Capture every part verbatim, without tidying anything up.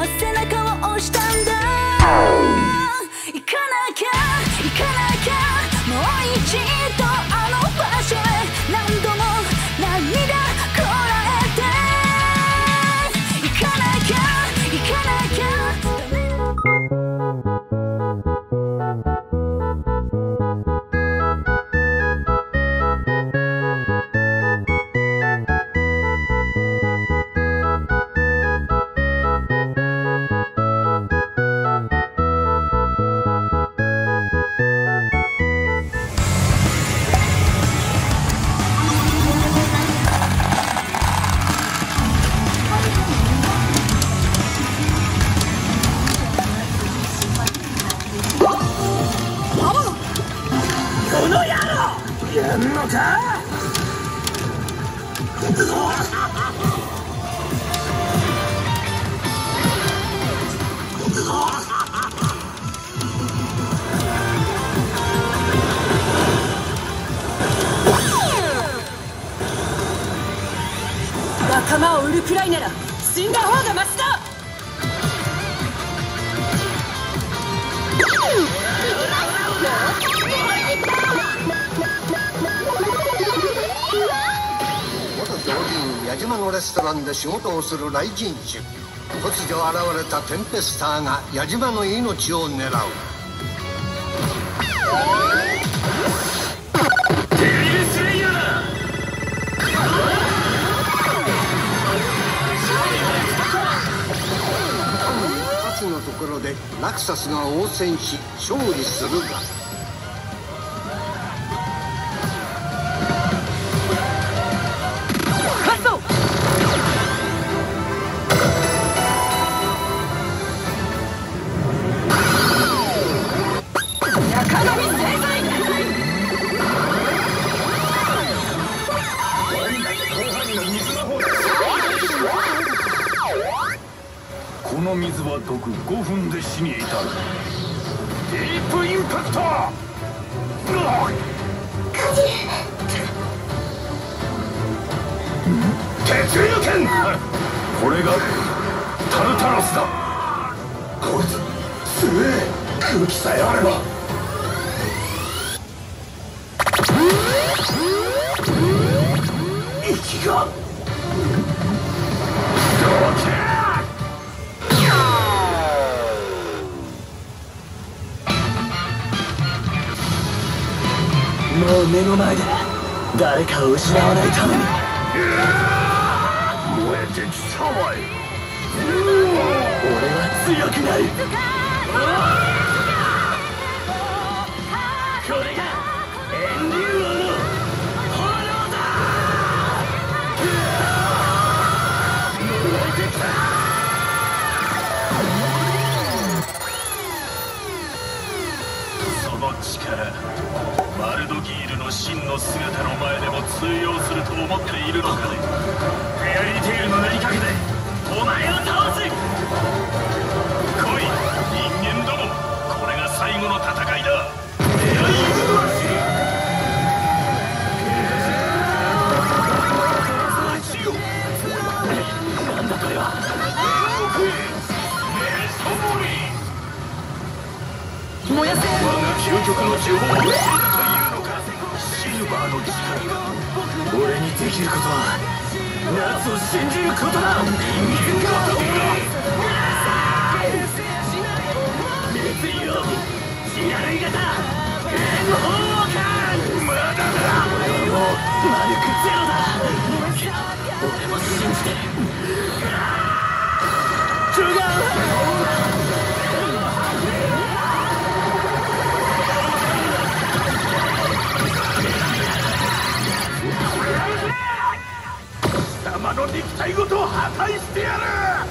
背中を押したんだ。行かなきゃ行かなきゃ、もう一度あの場所へ何度も涙こらえて、行かなきゃ行かなきゃ。 やんのか。仲間を売るくらいなら死んだ方がマシだ。 矢島のレストランで仕事をする雷神種。突如現れたテンペスターが矢島の命を狙う。 デビルスレイヤーだ。 二つのところでラクサスが応戦し勝利するが、 この水は毒。ごふんで死に至る。ディープインパクト。鉄流剣。これがタルタロスだ。こいつ強え。空気さえあれば。息がもう目の前で誰かを失わないために燃えてきたわい。俺は強くない。これが炎竜王の炎だ。燃えてきた。その力、バルドギールの真の姿の前でも通用すると思っているのかね。フェアリーテールの名にかけてお前を倒す。来い人間ども、これが最後の戦いだ。フェアリーブラシ。なんだこれは。燃やせ。我が究極の呪法を知るというのか。シルバーの力が。俺にできることは夏を信じることだ。人間が熱意を地雷型炎砲艦。まだだ。俺はもう魔力ゼロだ。俺も信じてる。違う。貴様の肉体ごと破壊してやる。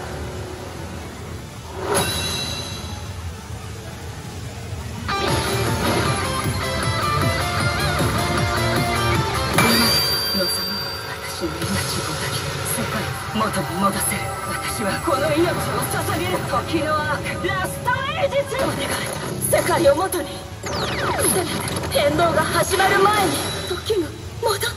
望む私の命を抱き世界を元に戻せる。私はこの命を捧げる。時のアークラストエイジス。お願い、世界を元に。せめて変動が始まる前に時が戻っ。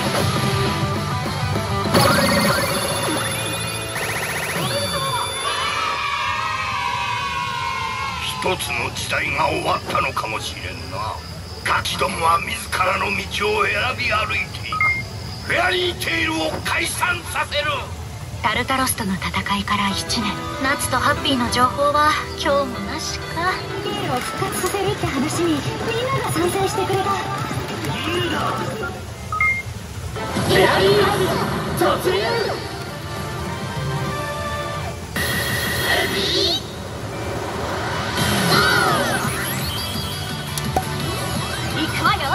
一つの時代が終わったのかもしれんな。ガキどもは自らの道を選び歩いていく。フェアリーテイルを解散させる。 タルタロスとの戦いからいちねん。ナツとハッピーの情報は今日もなしか。テイルを復活させるって話にみんなが賛成してくれた。 いいな。フェアリー突入。 行くわよ。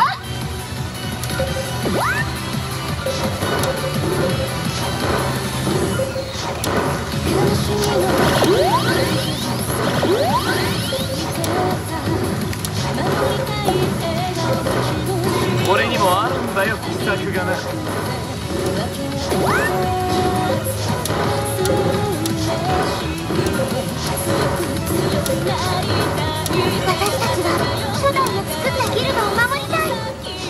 俺にもあるんだよ秘策がな。 私たちは初代の作ったギルドを守りたい。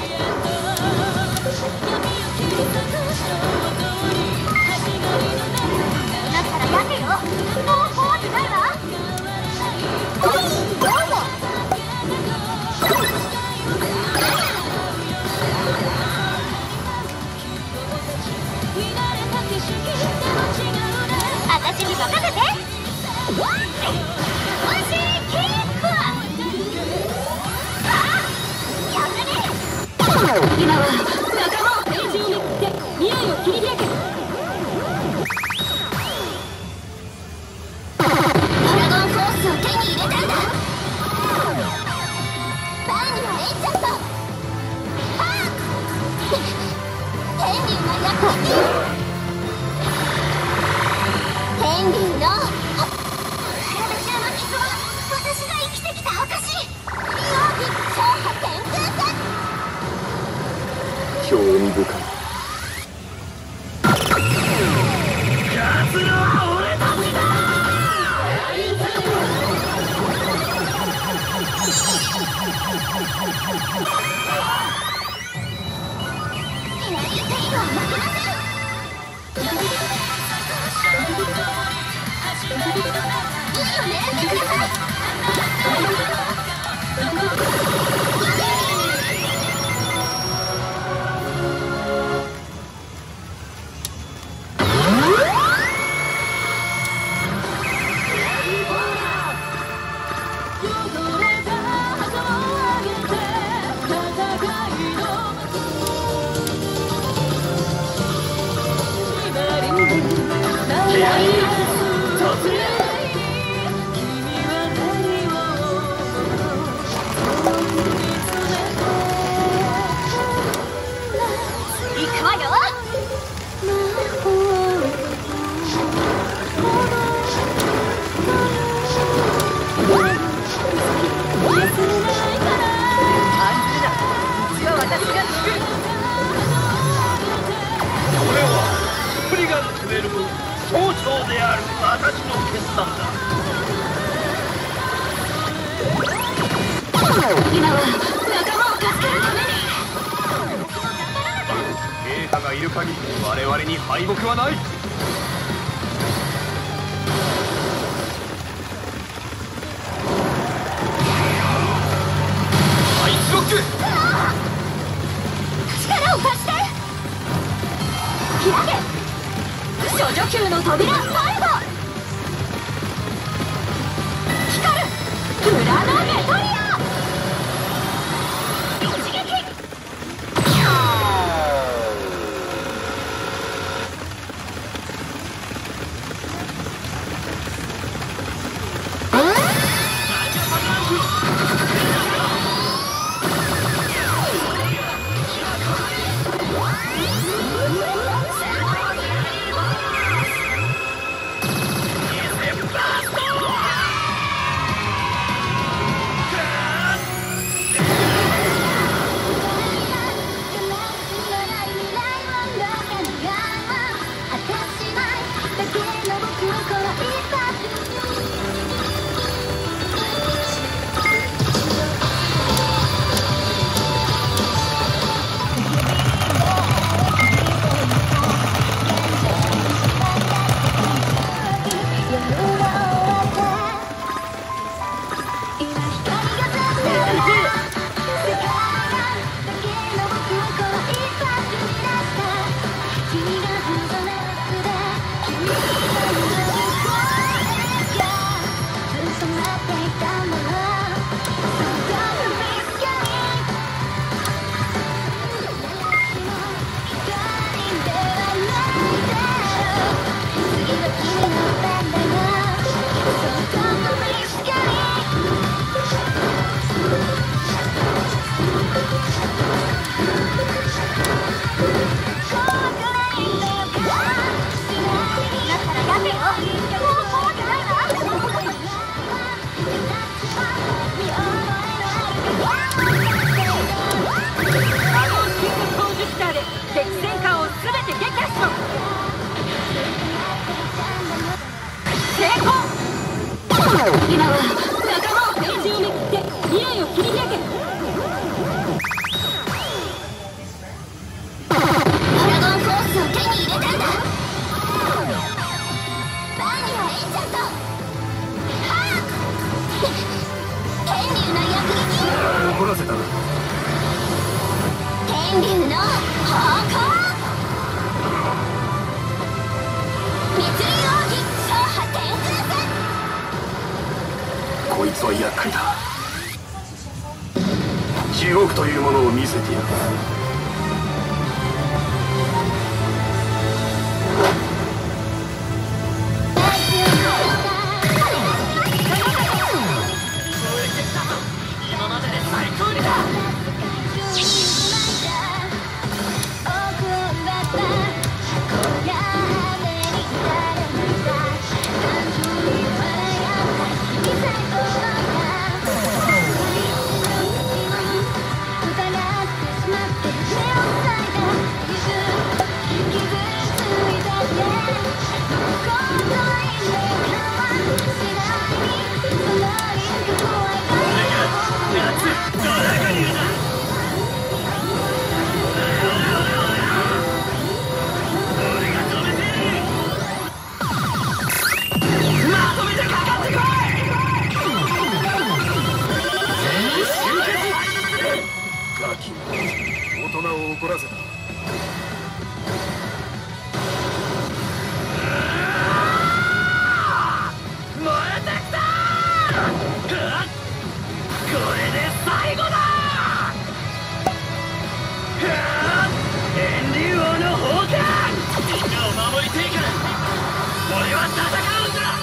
だったらやけよ。もう怖くないわ。どうぞ。私に任せて。今は仲間をページをめくって未来を切り開け。ドラゴンフォースを手に入れたんだ。バーニはエンチャント。はあ天竜がやってきて。天竜の私の傷は私が生きてきた証。容疑超破天空戦。 興味深い。勝つのは俺たちだ。 フェアリーテイルは負けません。いいよ狙ってください。今は仲間を助けるために。 兵派がいる限り我々に敗北はない。アイスロック。 力を貸して。開け処女級の扉。ファイバー光る裏のメトリア。 こいつは厄介だ。地獄というものを見せてやる。 今までで最高にだ。 大人を怒らせた。 燃えてきた。これで最後だ。天竜王の宝冠、みんなを守りてえから俺は戦うんだ。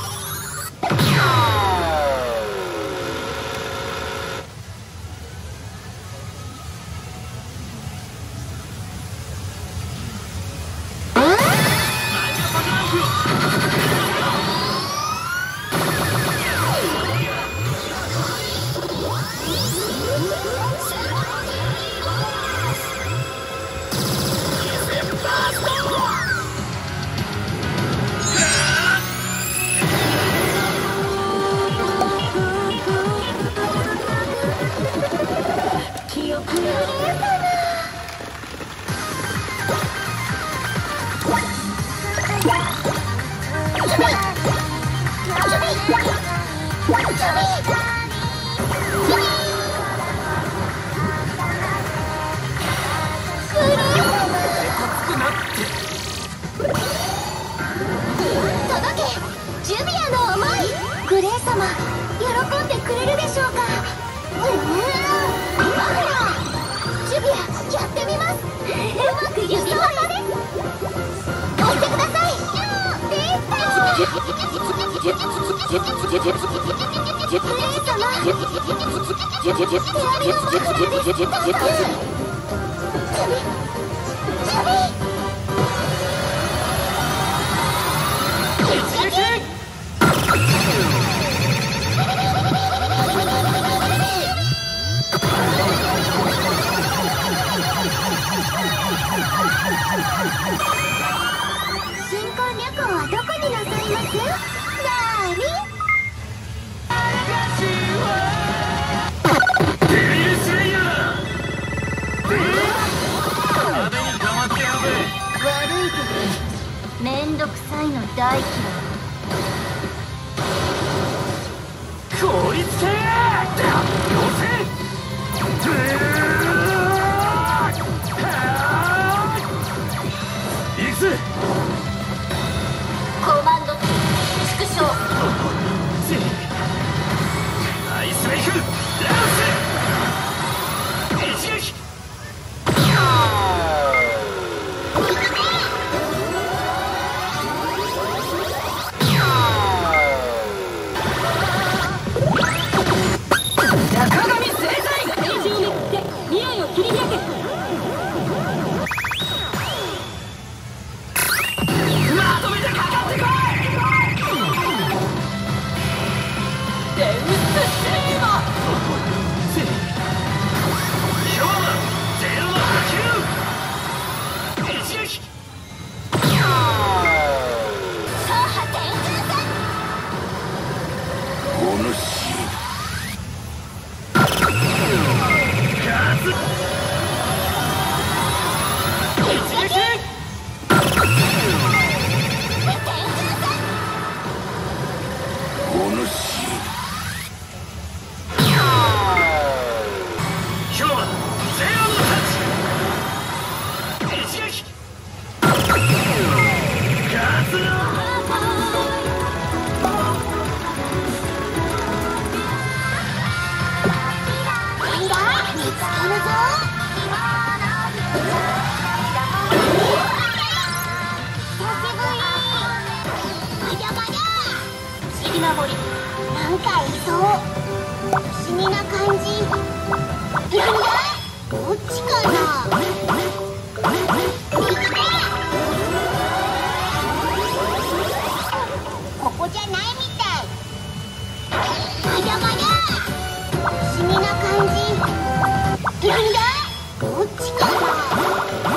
ジュビアの思い、グレイ様、喜んでくれるでしょうか。うーん、マフラー、ジュビア、やってみます。うまくいきそうだね。押してください。できた。グレイ様、手上げをさせてください。ジュビ、ジュビ。新婚旅行はどこになさいます？なーに？悪いけどめんどくさいの大嫌い。 効率系コマンド縮小。 アイスメイクラウス一撃。 なんかいそう。不思議な感じ。なんだ？どっちかな？ここじゃないみたい。まだまだ。不思議な感じ。なんだ？どっちかな？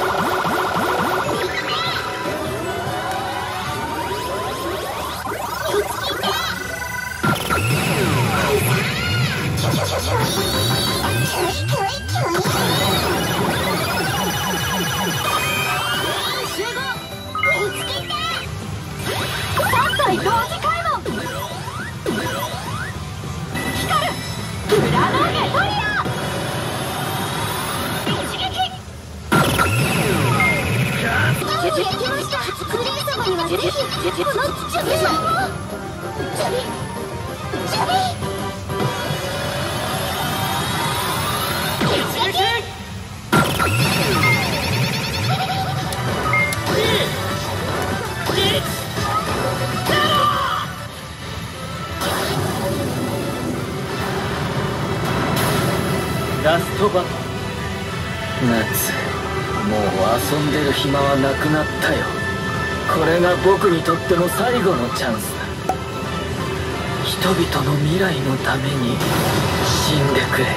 ラストバトル。夏、もう遊んでる暇はなくなったよ。これが僕にとっての最後のチャンスだ。人々の未来のために死んでくれ。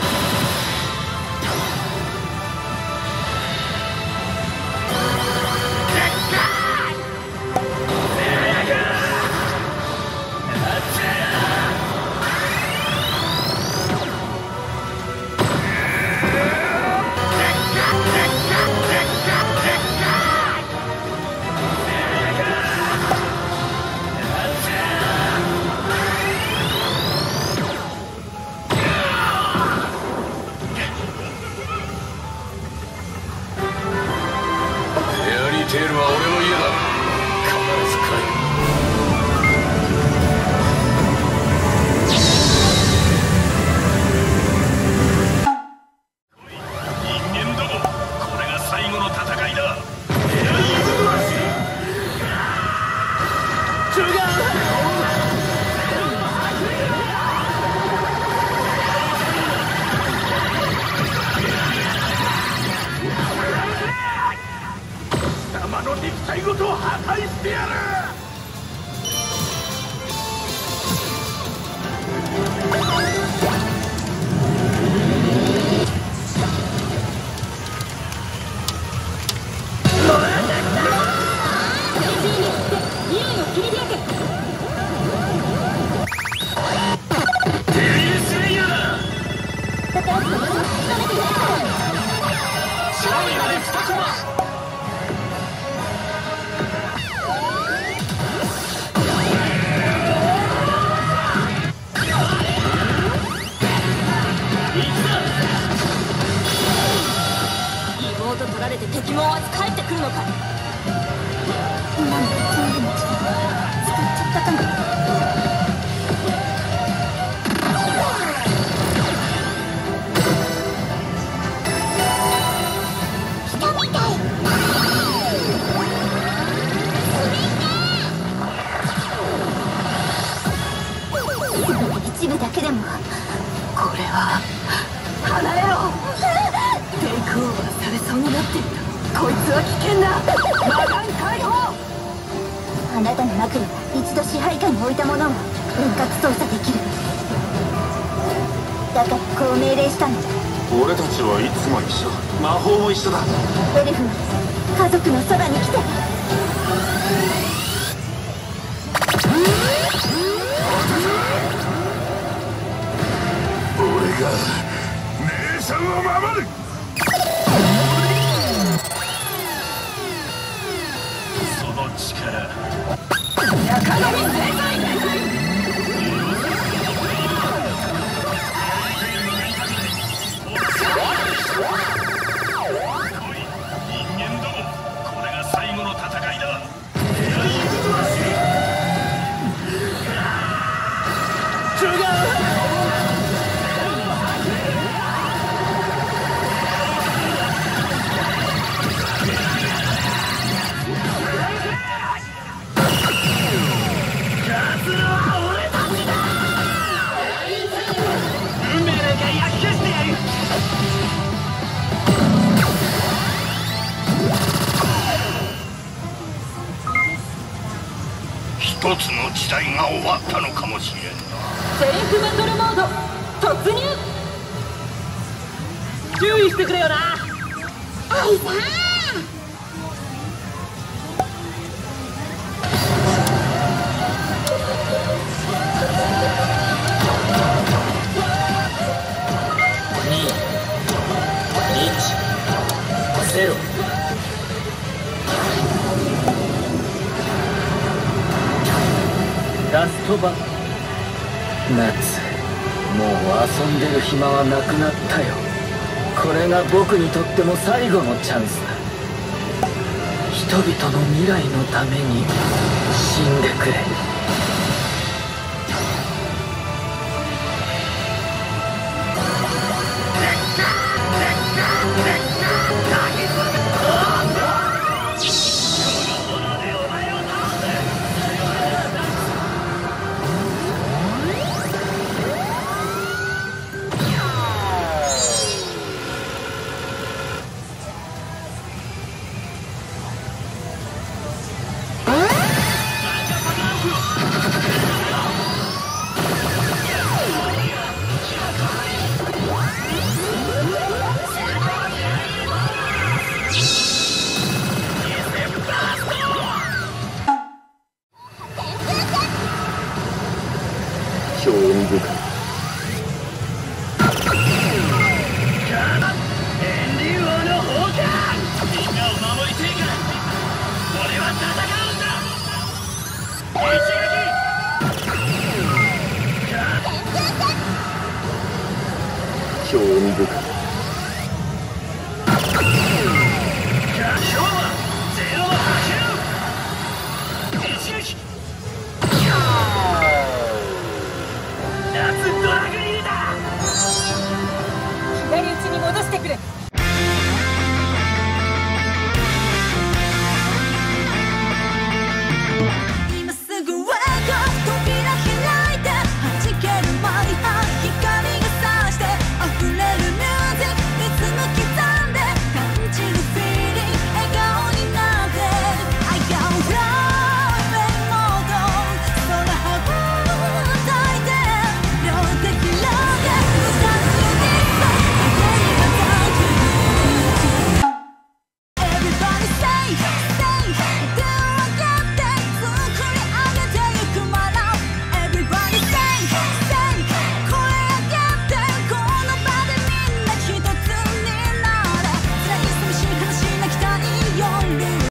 テールは俺の家だ。必ず帰る。人間ども、これが最後の戦いだ。の肉体ごと破壊してやる。勝利まで二コマ。 取られて敵も追わず帰ってくるのか。なんだ、そういうの使っちゃったかな。来たみたい。一部だけでもこれは離れろ。テイクオーバーされそうになっている。こいつは危険だ。魔眼解放。あなたの中に一度支配下に置いたものを遠隔操作できる。だからこう命令したのだ。 俺たちはいつも一緒。魔法も一緒だ。 エルフが家族のそばに来て。 俺がさんを守る。 その力一つの時代が終わったのかもしれんな。 セリフバトルモード突入。注意してくれよなアイさん。 ゼロ。ラストバトル。夏、もう遊んでる暇はなくなったよ。これが僕にとっても最後のチャンスだ。人々の未来のために死んでくれ。